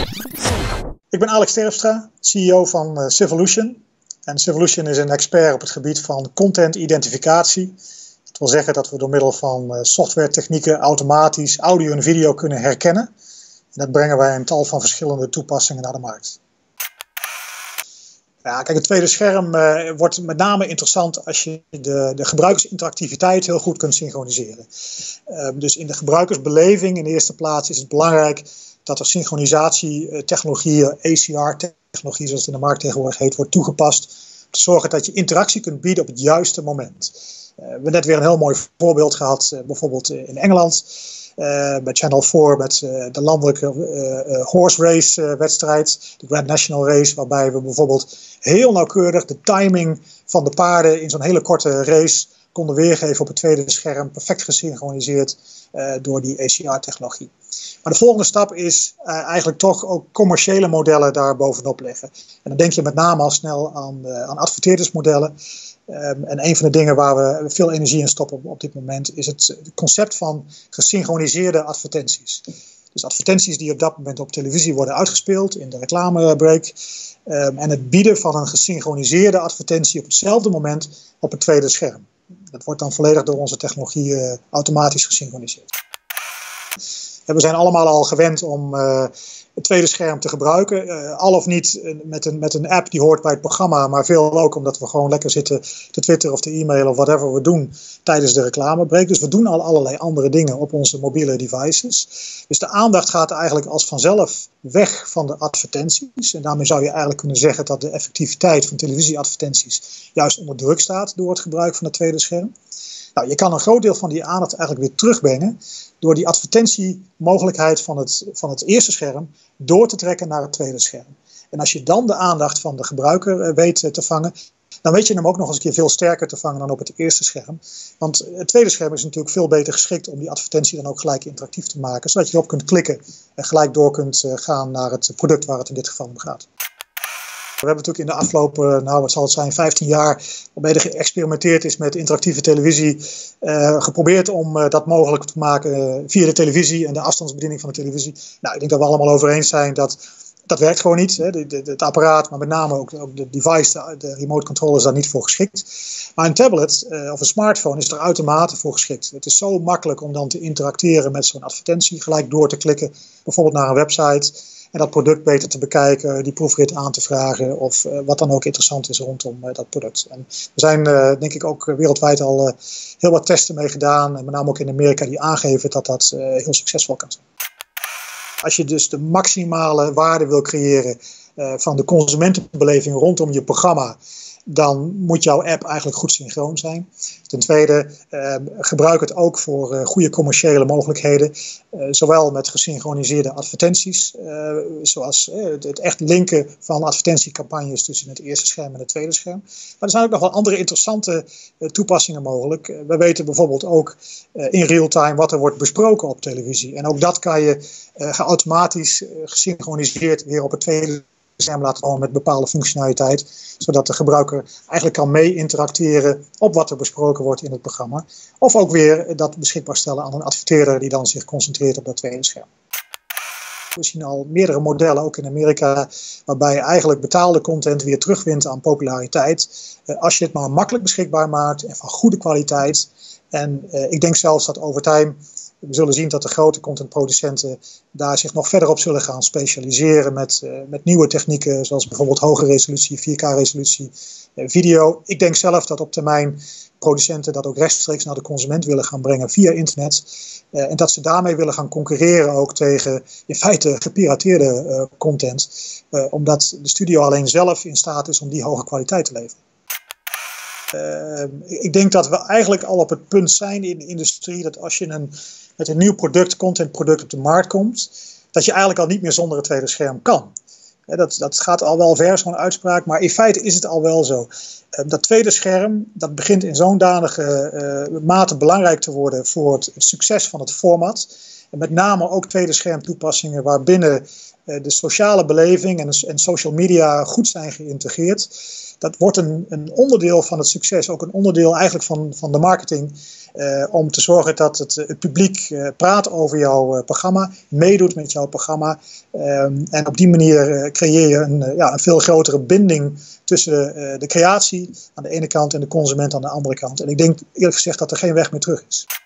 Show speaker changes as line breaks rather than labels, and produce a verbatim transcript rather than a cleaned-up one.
Ik ben Alex Terpstra, C E O van uh, Civolution. En Civolution is een expert op het gebied van content-identificatie. Dat wil zeggen dat we door middel van uh, softwaretechnieken automatisch audio en video kunnen herkennen. En dat brengen wij in tal van verschillende toepassingen naar de markt. Ja, kijk, het tweede scherm uh, wordt met name interessant als je de, de gebruikersinteractiviteit heel goed kunt synchroniseren. Uh, dus in de gebruikersbeleving in de eerste plaats is het belangrijk dat er synchronisatietechnologieën, A C R-technologie zoals het in de markt tegenwoordig heet, wordt toegepast. Om te zorgen dat je interactie kunt bieden op het juiste moment. Uh, we hebben net weer een heel mooi voorbeeld gehad, uh, bijvoorbeeld in Engeland. Uh, bij Channel vier met uh, de landelijke uh, uh, horse race uh, wedstrijd, de Grand National Race, waarbij we bijvoorbeeld heel nauwkeurig de timing van de paarden in zo'n hele korte race konden weergeven op het tweede scherm, perfect gesynchroniseerd uh, door die A C R-technologie. Maar de volgende stap is uh, eigenlijk toch ook commerciële modellen daar bovenop leggen. En dan denk je met name al snel aan, uh, aan adverteerdersmodellen. Um, en een van de dingen waar we veel energie in stoppen op, op dit moment is het, het concept van gesynchroniseerde advertenties. Dus advertenties die op dat moment op televisie worden uitgespeeld in de reclamebreak. Um, en het bieden van een gesynchroniseerde advertentie op hetzelfde moment op het tweede scherm. Dat wordt dan volledig door onze technologie uh, automatisch gesynchroniseerd. En we zijn allemaal al gewend om uh, het tweede scherm te gebruiken. Uh, al of niet uh, met, een, met een app die hoort bij het programma, maar veel ook omdat we gewoon lekker zitten te twitteren of te e-mailen of whatever we doen tijdens de reclamebreak. Dus we doen al allerlei andere dingen op onze mobiele devices. Dus de aandacht gaat eigenlijk als vanzelf weg van de advertenties. En daarmee zou je eigenlijk kunnen zeggen dat de effectiviteit van televisieadvertenties juist onder druk staat door het gebruik van het tweede scherm. Nou, je kan een groot deel van die aandacht eigenlijk weer terugbrengen door die advertentiemogelijkheid van het, van het eerste scherm door te trekken naar het tweede scherm. En als je dan de aandacht van de gebruiker weet te vangen, dan weet je hem ook nog eens een keer veel sterker te vangen dan op het eerste scherm. Want het tweede scherm is natuurlijk veel beter geschikt om die advertentie dan ook gelijk interactief te maken, zodat je erop kunt klikken en gelijk door kunt gaan naar het product waar het in dit geval om gaat. We hebben natuurlijk in de afgelopen, nou wat zal het zijn, vijftien jaar, waarbij er geëxperimenteerd is met interactieve televisie, uh, geprobeerd om uh, dat mogelijk te maken uh, via de televisie en de afstandsbediening van de televisie. Nou, ik denk dat we allemaal over eens zijn dat dat werkt gewoon niet. Hè. De, de, het apparaat, maar met name ook, ook de device, de, de remote controller is daar niet voor geschikt. Maar een tablet uh, of een smartphone is er uitermate voor geschikt. Het is zo makkelijk om dan te interacteren met zo'n advertentie, gelijk door te klikken, bijvoorbeeld naar een website. En dat product beter te bekijken, die proefrit aan te vragen of uh, wat dan ook interessant is rondom uh, dat product. En er zijn uh, denk ik ook wereldwijd al uh, heel wat testen mee gedaan, en met name ook in Amerika, die aangeven dat dat uh, heel succesvol kan zijn. Als je dus de maximale waarde wil creëren uh, van de consumentenbeleving rondom je programma, dan moet jouw app eigenlijk goed synchroon zijn. Ten tweede, uh, gebruik het ook voor uh, goede commerciële mogelijkheden. Uh, zowel met gesynchroniseerde advertenties, uh, zoals uh, het echt linken van advertentiecampagnes tussen het eerste scherm en het tweede scherm. Maar er zijn ook nog wel andere interessante uh, toepassingen mogelijk. Uh, we weten bijvoorbeeld ook uh, in real-time wat er wordt besproken op televisie. En ook dat kan je uh, automatisch uh, gesynchroniseerd weer op het tweede scherm laten komen met bepaalde functionaliteit, zodat de gebruiker eigenlijk kan mee interacteren op wat er besproken wordt in het programma. Of ook weer dat beschikbaar stellen aan een adverteerder die dan zich concentreert op dat tweede scherm. We zien al meerdere modellen, ook in Amerika, waarbij je eigenlijk betaalde content weer terugwint aan populariteit. Als je het maar makkelijk beschikbaar maakt en van goede kwaliteit. En uh, ik denk zelfs dat over time we zullen zien dat de grote contentproducenten daar zich nog verder op zullen gaan specialiseren met, uh, met nieuwe technieken, zoals bijvoorbeeld hoge resolutie, vier K resolutie, uh, video. Ik denk zelf dat op termijn producenten dat ook rechtstreeks naar de consument willen gaan brengen via internet. Uh, en dat ze daarmee willen gaan concurreren ook tegen in feite gepirateerde uh, content. Uh, omdat de studio alleen zelf in staat is om die hoge kwaliteit te leveren. Uh, ik denk dat we eigenlijk al op het punt zijn in de industrie dat als je een, met een nieuw product, contentproduct op de markt komt, dat je eigenlijk al niet meer zonder het tweede scherm kan. Uh, dat, dat gaat al wel ver, zo'n uitspraak, maar in feite is het al wel zo. Dat tweede scherm, dat begint in zo'n danige uh, mate belangrijk te worden voor het, het succes van het format. En met name ook tweede scherm toepassingen waarbinnen uh, de sociale beleving en, en social media goed zijn geïntegreerd. Dat wordt een, een onderdeel van het succes, ook een onderdeel eigenlijk van, van de marketing. Uh, om te zorgen dat het, het publiek uh, praat over jouw uh, programma, meedoet met jouw programma. Um, en op die manier uh, creëer je een, uh, ja, een veel grotere binding tussen de, uh, de creatie aan de ene kant en de consument aan de andere kant. En ik denk eerlijk gezegd dat er geen weg meer terug is.